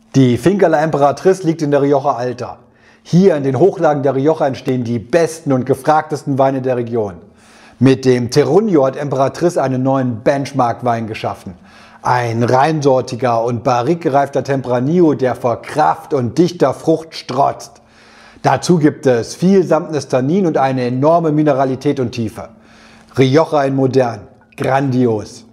Die Finca La Emperatriz liegt in der Rioja Alta. Hier in den Hochlagen der Rioja entstehen die besten und gefragtesten Weine der Region. Mit dem Terruño hat Emperatriz einen neuen Benchmark-Wein geschaffen. Ein reinsortiger und barrique gereifter Tempranillo, der vor Kraft und dichter Frucht strotzt. Dazu gibt es viel samtnes Tannin und eine enorme Mineralität und Tiefe. Rioja in modern, grandios.